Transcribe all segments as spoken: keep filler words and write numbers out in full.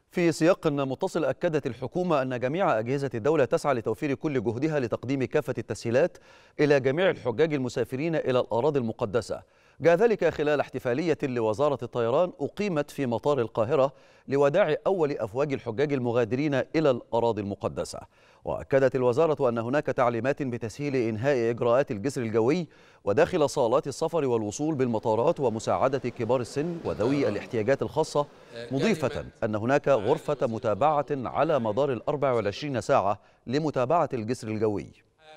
في سياق متصل، أكدت الحكومة أن جميع أجهزة الدولة تسعى لتوفير كل جهدها لتقديم كافة التسهيلات إلى جميع الحجاج المسافرين إلى الأراضي المقدسة. جاء ذلك خلال احتفالية لوزارة الطيران أقيمت في مطار القاهرة لوداع أول أفواج الحجاج المغادرين إلى الأراضي المقدسة. وأكدت الوزارة أن هناك تعليمات بتسهيل إنهاء إجراءات الجسر الجوي وداخل صالات السفر والوصول بالمطارات ومساعدة كبار السن وذوي الاحتياجات الخاصة، مضيفة أن هناك غرفة متابعة على مدار الأربع والعشرين ساعة لمتابعة الجسر الجوي.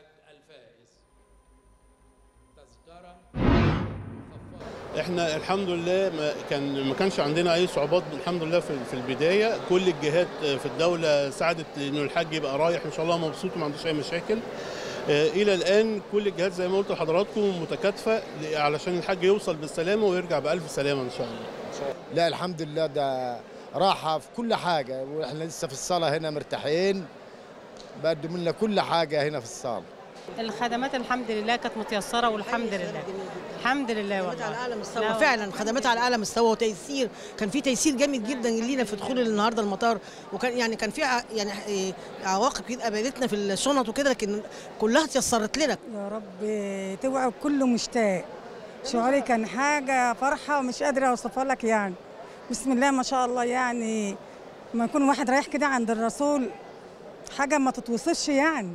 احنا الحمد لله ما كان ما كانش عندنا اي صعوبات الحمد لله في في البدايه. كل الجهات في الدوله ساعدت انه الحاج يبقى رايح ان شاء الله مبسوط وما عندوش اي مشاكل. الى الان كل الجهات زي ما قلت لحضراتكم متكاتفه علشان الحاج يوصل بالسلامه ويرجع بالف سلامه ان شاء الله. لا الحمد لله، ده راحه في كل حاجه، واحنا لسه في الصاله هنا مرتاحين، بقدم لنا كل حاجه هنا في الصاله. الخدمات الحمد لله كانت متيسره والحمد لله الحمد لله والله على اعلى مستوى فعلا، خدمات على اعلى مستوى وتيسير. كان في تيسير جامد جدا لينا في دخول النهارده المطار، وكان يعني كان في يعني عواقب كده قابلتنا في الشنط وكده، لكن كلها اتيسرت لنا. يا رب توعى كله مشتاق. شعوري كان حاجه فرحه ومش قادره اوصفها لك يعني. بسم الله ما شاء الله، يعني ما يكون واحد رايح كده عند الرسول حاجه ما تتوصفش يعني.